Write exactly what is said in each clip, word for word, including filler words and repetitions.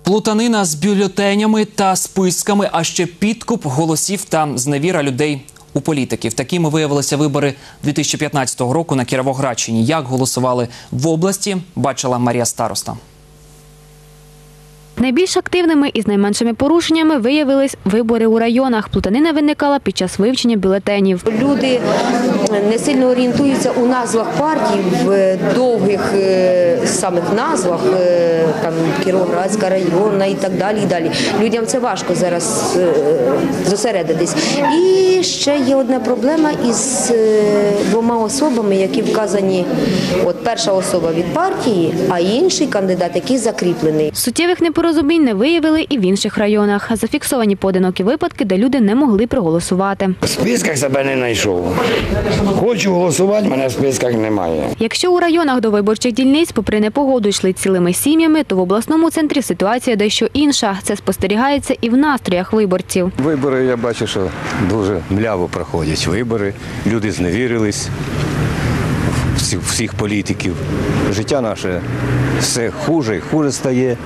Плутанина з бюлетенями та списками, а ще підкуп голосів та зневіра людей у політиків. Такими виявилися вибори дві тисячі п'ятнадцятого року на Кіровоградщині. Як голосували в області, бачила Марія Староста. Найбільш активними і з найменшими порушеннями виявились вибори у районах. Плутанина виникала під час вивчення бюлетенів. Люди не сильно орієнтуються у назвах партій, в довгих самих назвах, там Кіровоградська районна і так далі, і далі. Людям це важко зараз зосередитись. І ще є одна проблема із двома особами, які вказані, от перша особа від партії, а інший кандидат, який закріплений. Суттєвих непорозумінь не виявили і в інших районах. Зафіксовані поодинокі випадки, де люди не могли проголосувати. В списках себе не знайшов. Хочу голосувати, мене в списках немає. Якщо у районах до виборчих дільниць попри непогоду йшли цілими сім'ями, то в обласному центрі ситуація дещо інша. Це спостерігається і в настроях виборців. Вибори, я бачу, що дуже мляво проходять вибори. Люди зневірились, всіх політиків. Життя наше все хуже і хуже стає.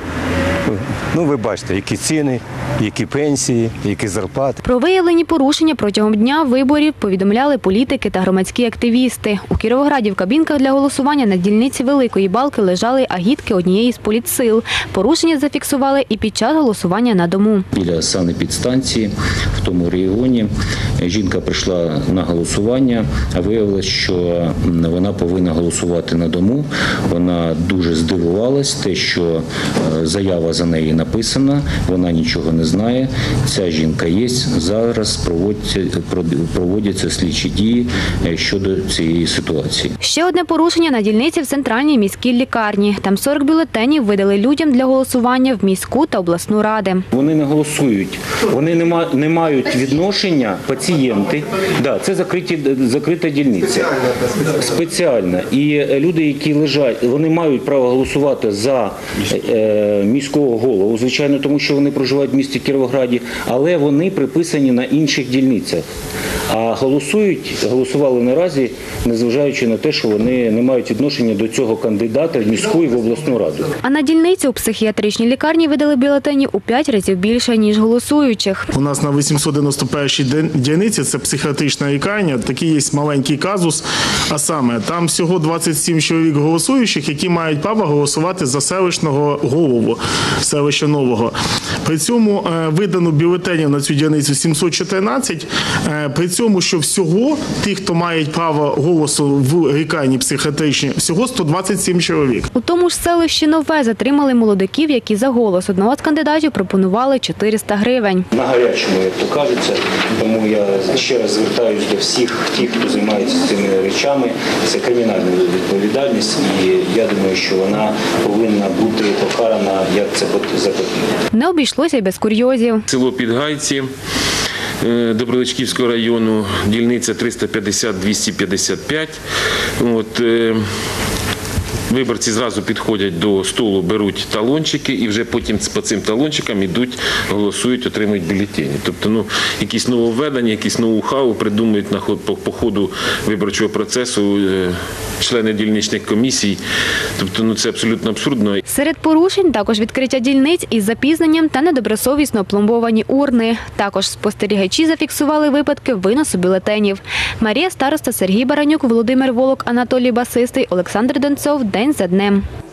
Ну, ви бачите, які ціни, які пенсії, які зарплати. Про виявлені порушення протягом дня виборів повідомляли політики та громадські активісти. У Кіровограді в кабінках для голосування на дільниці Великої Балки лежали агітки однієї з політсил. Порушення зафіксували і під час голосування на дому. Біля санепідстанції в тому регіоні жінка прийшла на голосування, а виявилось, що вона повинна голосувати на дому. Вона дуже здивувалась, те, що заява за неї написана, вона нічого не знає. Ця жінка є, зараз проводяться, проводяться слідчі дії щодо цієї ситуації. Ще одне порушення на дільниці в центральній міській лікарні. Там сорок бюлетенів видали людям для голосування в міську та обласну ради. Вони не голосують, вони не, не мають відношення, пацієнти, да, це закриті, закрита дільниця, спеціальна. І люди, які лежать, вони мають право голосувати за е, міського голову, звичайно, тому що вони проживають в місті Кіровограді, але вони приписані на інших дільницях. А голосують, голосували наразі, незважаючи на те, що вони не мають відношення до цього кандидата в міську і в обласну раду. А на дільниці у психіатричній лікарні видали бюлетенів у п'ять разів більше, ніж голосуючих. У нас на вісімсот дев'яносто першій дільниці, це психіатрична лікарня, такий є маленький казус, а саме там всього двадцять сім чоловік голосуючих, які мають право голосувати за селищного голову, селища Нового. При цьому видано бюлетенів на цю дільницю сімсот чотирнадцять, при цьому, що всього тих, хто мають право голосу в лікарні психіатричній, всього сто двадцять сім чоловік. У тому ж селищі Нове затримали молодиків, які за голос одного з кандидатів пропонували чотириста гривень. На гарячому, як то кажеться, тому я ще раз звертаюся до всіх тих, хто займається цими речами. Це кримінальна відповідальність, і я думаю, що вона повинна бути покарана, як це потрібно. Не обійшлося й без курйозів. Село Підгайці Доброличківського району, дільниця триста п'ятдесят двісті п'ятдесят п'ять. От, е, виборці зразу підходять до столу, беруть талончики і вже потім по цим талончикам йдуть, голосують, отримують бюлетені. Тобто, ну, якісь нововведення, якісь ноу-хау придумують на ход, по, по ходу виборчого процесу е, члени дільничних комісій. Тобто, ну, це абсолютно абсурдно. Серед порушень також відкриття дільниць із запізненням та недобросовісно опломбовані урни. Також спостерігачі зафіксували випадки виносу бюлетенів. Марія Староста, Сергій Баранюк, Володимир Волок, Анатолій Басистий, Олександр Донцов. День за днем.